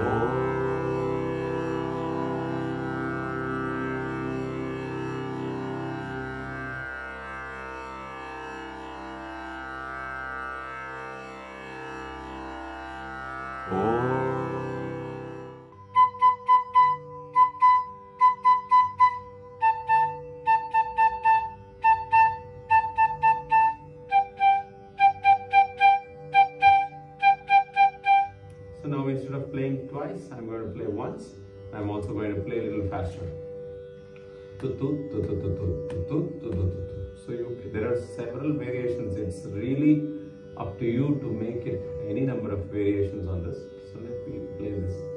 So now instead of playing twice, I'm going to play once. I'm also going to play a little faster. So there are several variations. It's really up to you to make it any number of variations on this. So let me play this.